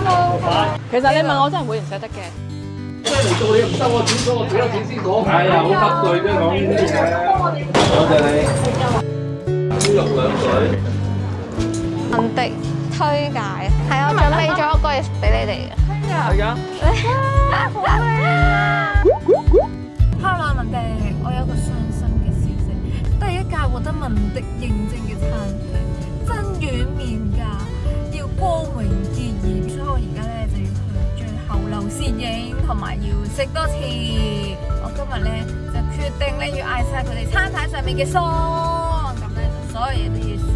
其實你問我真係會唔捨得嘅。 即係嚟做你唔收我錢，所以我幾多錢先講。係啊，好得罪啫，講呢啲嘢。多謝你。豬肉2水。 文迪推介係我準備咗一個嘢俾你哋嘅。 係啊。 好靚啊 ！Hello 文迪，我有個傷心嘅消息，第一屆獲得文迪認證嘅餐廳真軟麵㗎，要光榮結業，所以我而家咧就要去最後流線影，同埋要食多次。我今日咧就決定咧要嗌晒佢哋餐牌上面嘅餸，咁咧就所有嘢都要試。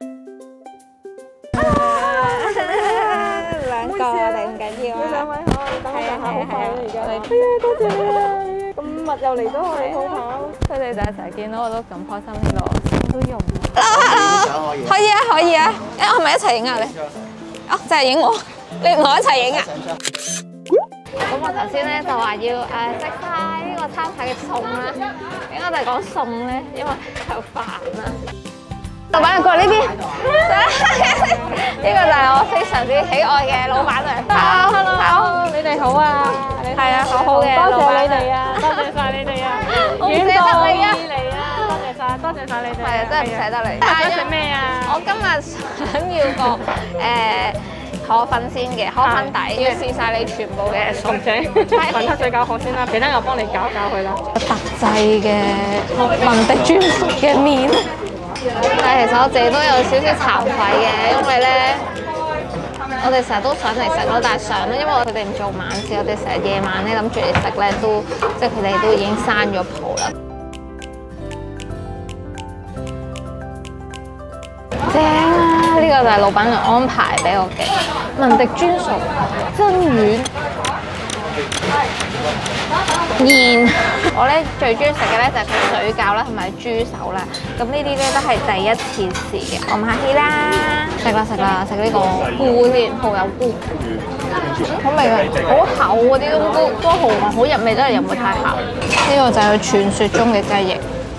兩個我哋唔緊要啊！兩位好，你等我等下好快啦而家。係啊，多謝你啊！咁密又嚟咗我哋鋪頭，佢哋就係成日見到我都咁開心呢個都用。Hello， 可以啊，可以啊！我係咪一齊影啊你？哦，就係影我，你同我一齊影啊！咁我頭先咧就話要食晒呢個餐牌嘅餸啦。點解我哋講餸咧？因為有飯啦。老闆娘過嚟呢邊，呢個就係我非常之喜愛嘅老闆娘。Hello， 你哋好啊！係啊，好好嘅，多謝你哋啊，多謝晒你哋啊，遠道而嚟啊，多謝晒你哋。係啊，真係唔捨得你。想食咩啊？我今日想要個河粉先嘅河粉底，要試晒你全部嘅餸。 粉黑水餃好先啦，其他我幫你搞佢啦。 特製嘅文迪專屬嘅麵。但係其實我自己都有少少慚愧嘅，因為咧，我哋成日都上嚟食咯，但係上咧，因為佢哋唔做晚市，我哋成日夜晚咧諗住嚟食咧，都即係佢哋都已經閂咗鋪啦。正啊！呢個就係老闆娘安排俾我嘅文迪專屬真軟燕。我咧最中意食嘅咧就係佢水餃啦，同埋豬手啦。咁呢啲咧都係第一次試嘅。我唔客氣啦，食啦食啦，食呢個菇先，蠔油菇，好味啊！好厚嗰啲冬菇，都好好入味，真係又唔會太鹹。呢個就係佢傳說中嘅雞翼，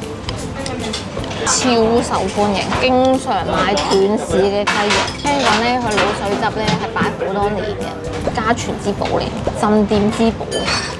超受歡迎，經常買斷市嘅雞翼。聽講咧，佢滷水汁咧係擺好多年嘅，家傳之寶嚟，鎮店之寶。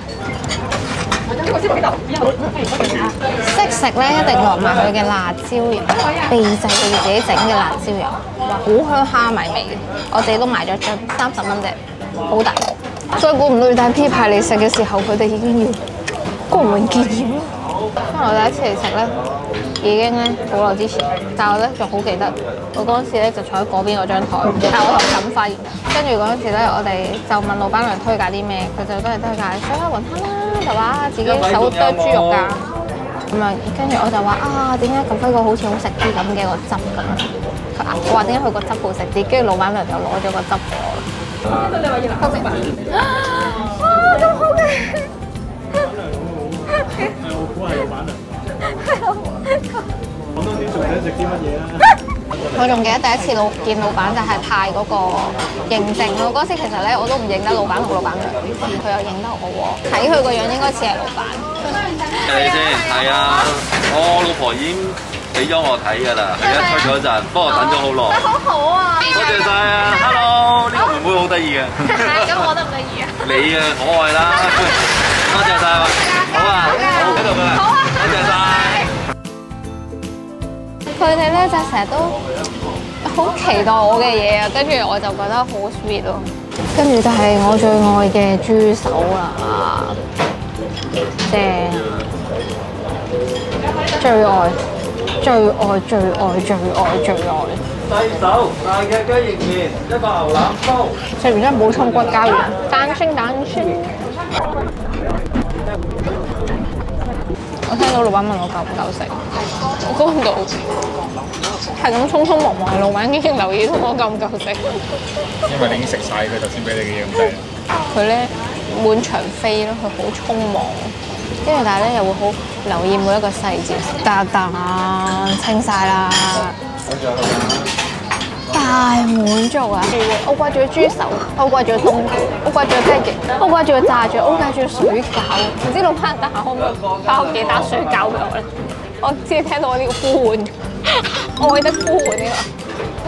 識食咧，一定落埋佢嘅辣椒油，秘製佢自己整嘅辣椒油，好香蝦米味嘅。我自己都買咗樽，30蚊啫，好抵。再估唔到帶 P 牌嚟食嘅時候，佢哋已經要光榮結業啦。因為我第一次嚟食咧，已經咧好耐之前，但係我咧仲好記得，我嗰陣時咧就坐喺嗰邊嗰張台，但係我同錦輝，跟住嗰陣時咧，我哋就問老闆娘推介啲咩，佢就都係推介水蝦雲吞啦，就話自己手剁豬肉㗎，咁樣，跟住我就話啊，點解錦輝個好似好食啲咁嘅個汁咁？我話點解佢個汁好食啲，跟住老闆娘就攞咗個汁俾我啦。哇，咁好嘅！ 我估係老闆娘。講多啲，仲想食啲乜嘢啊？ 我仲記得第一次見老闆就係派嗰個認證咯。嗰時其實咧我都唔認得老闆同老闆娘，佢又認得我喎。睇佢個樣應該似係老闆。 你先係啊！我老婆已經俾咗我睇㗎啦，而家出咗陣，不過等咗好耐。 好好啊！ 多謝晒啊 ！Hello， 呢個妹妹好得意嘅。 咁我得唔得意啊？ 你啊，可愛啦！多謝晒，好啊，好喺度㗎啦，多謝晒。 佢哋咧就成日都好期待我嘅嘢啊，跟住我就覺得好 sweet 咯。跟住就係我最愛嘅豬手啦，正啊！最愛、最愛、最愛、最愛、最愛。 細手大嘅雞翼麵，100牛腩煲。 食完之後補充骨膠原，蛋清蛋清。我聽到老闆問我夠唔夠食，我嗰度係咁匆匆忙忙，老闆已經留意到我夠唔夠食。 因為你已經食晒佢頭先俾你嘅嘢咁滯。 佢咧滿場飛咯，佢好匆忙，跟住但係咧又會好留意每一個細節。蛋清晒啦，大滿足啊！我掛住個豬手，我掛住個冬菇，我掛住個雞翼，我掛住個炸醬，我掛住個水餃。唔知老闆等下可唔可以包幾打水餃俾我咧？我只係聽到我呢個呼喚，愛的呼喚呢個。佢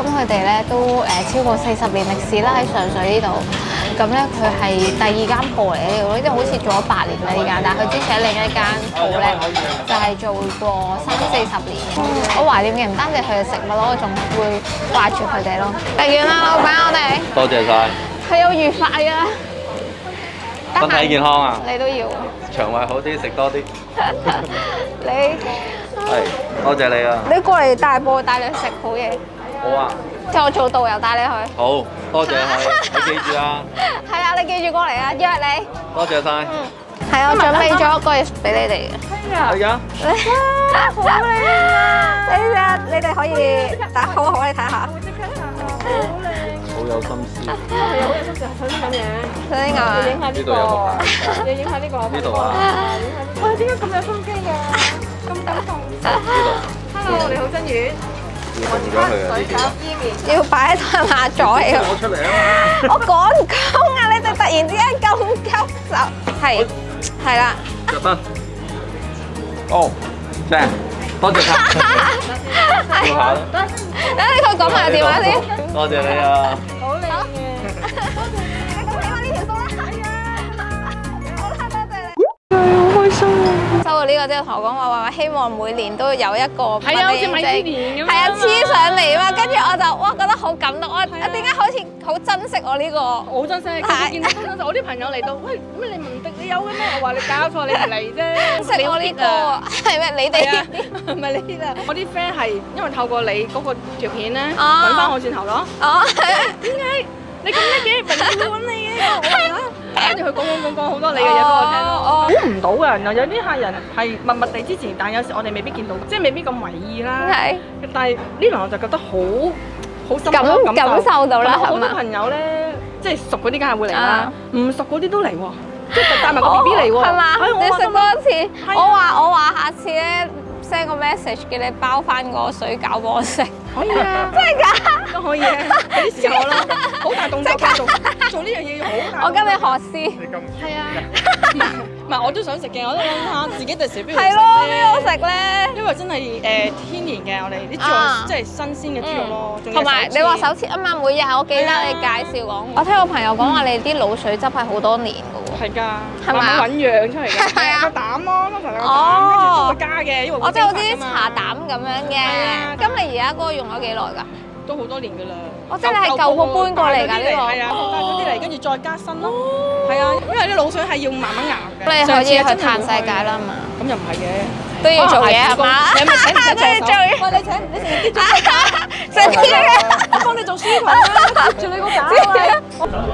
咁佢哋咧都超過40年歷史啦，喺上水呢度。咁咧佢係第2間鋪嚟嘅呢度，因為好似做咗8年啦呢間，但係佢之前喺另一間鋪咧就係做過30-40年。我懷念嘅唔單止佢嘅食物咯，我仲會掛住佢哋咯。食完啦，老闆，我哋多謝晒， 係有愉快啊！ 身體健康啊！ 你都要， 腸胃好啲，食多啲。 你係，多謝你啊！ 你過嚟大埔帶你去食好嘢。 好啊！ 即係我做導遊帶你去。 好，多謝你，你記住啊！ 係啊，你記住過嚟啊，約你。 多謝晒。 係啊，我準備咗一個嘢俾你哋嘅。 係㗎。 好靚啊！你哋可以打好好，你睇下。 好有心思。 係啊，好有心思，首先咁樣。 首先咁啊。 影下呢個，要影下呢個。 呢度啊。 哇！點解咁有心機㗎？咁感動。 呢度。 Hello，你好，真遠。 要動咗佢啊！呢幾個。 要擺喺下座嚟㗎。 攞出嚟啊嘛！ 我趕工啊！你哋突然之間咁急手，係啦。 着燈。哦，正，多謝晒。做下啦。 等你佢講埋電話先。 多謝你啊！ 好靚嘅。 你咁起碼呢條數啦。係啊。好啦，多謝你。 好開心啊！ 收到呢個之後同我講話希望每年都有一個係啊，好似米芝蓮咁。 係啊，黐上嚟啊嘛，跟住我就哇覺得好感動，我點解好似好珍惜我呢個？ 好珍惜，見到真珍惜。我啲朋友嚟到，喂，咩你唔你有嘅咩？我話你搞錯，你唔嚟啫。 識我呢個係咩？你哋唔係你啦。我啲 friend 係因為透過你嗰個條片咧，揾翻我轉頭咯。 哦， 點解你咁叻嘅？朋友會揾你嘅？跟住佢講好多你嘅嘢俾我聽。估唔到㗎，然後有啲客人係默默地支持，但有時我哋未必見到，即係未必咁為意啦。係。但係呢輪我就覺得好深刻感受到啦， 好多朋友咧，即係熟嗰啲梗係會嚟啦，唔熟嗰啲都嚟喎，即係帶埋個 BB 嚟喎。係嘛？你食多一次。我話下次咧 send 個 message 叫你包翻個水餃俾我食。可以啊。真係㗎？都可以啊。有啲時候咯，好大動作做呢樣嘢要好大。我跟你學師。係啊。唔係，我都想食嘅，我都諗下自己第時邊度食咧。係咯，邊度食咧？因為真係天然嘅，我哋啲豬肉即係新鮮嘅豬肉咯。同埋你話手切啊嘛，每日我記得你介紹講。我聽我朋友講話，你啲滷水汁係好多年嘅喎。係㗎，係咪醞釀出嚟㗎？係啊，個膽咯，通常個膽，跟住都會加嘅，因為我即係好似茶膽咁樣嘅。咁你而家嗰個用咗幾耐㗎？都好多年㗎啦。我即係你係舊鋪搬過嚟㗎呢個？係啊，帶咗啲嚟，跟住再加新咯。係啊，因為啲滷水係要慢慢熬嘅。你可以去嘆世界啦嘛。咁又唔係嘅，都要做嘢係嘛？你咪請唔請助手？喂，你成日啲做咩㗎？成啲嘅，我幫你做書裙啦，接住你個架啊！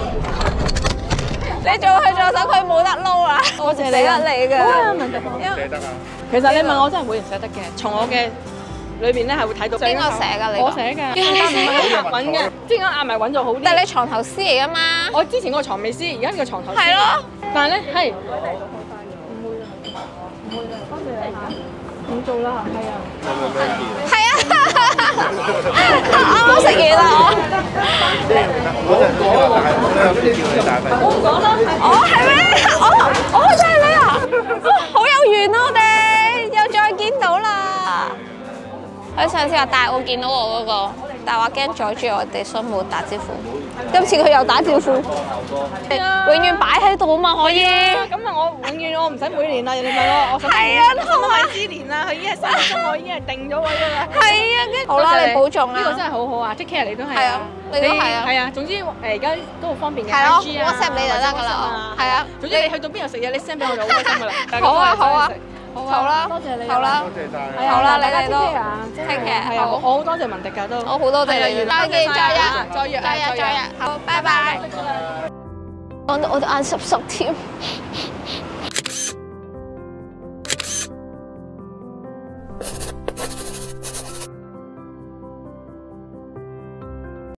你做佢助手，佢冇得撈啊！我謝你㗎。好啊，文迪芳。捨得啊！其實你問我真係會唔捨得嘅，從我嘅裏邊咧係會睇到。邊個寫㗎？你我寫㗎。但唔係好壓穩嘅，即係壓埋穩就好啲。但係你床頭絲嚟㗎嘛？我之前嗰個床尾絲，而家呢個床頭絲。係咯。但係咧係。唔會啦，唔會啦，多謝你嚇。唔做啦，係啊。係啊。啱啱食嘢啦，我係咩？我真係你啊！好有緣啊！我哋又再見到啦。佢上次話帶我見到我嗰個，但係話驚阻住我哋，所以冇打招呼。今次佢又打招呼，永遠擺喺度啊嘛，可以。咁啊，我永遠我唔使每年啦，人哋問我想係啊，都米芝蓮啦，佢已經係心中我已經係定咗位㗎啦。係啊，跟住好啦，你保重啊！呢個真係好好啊 ，take care 你都係啊，你都係啊，係啊，總之而家都好方便嘅 IG 啊 ，WhatsApp 你就得㗎啦，係啊，總之你去到邊度食嘢，你 send 俾我就好開心㗎啦。好啊，好啊。好啦，多謝你，好啦，多謝晒，好啦，你哋都聽嘅，係啊，我好多謝文迪㗎都，我好多謝你，再見，再約，好，拜拜。講到我都眼濕濕添。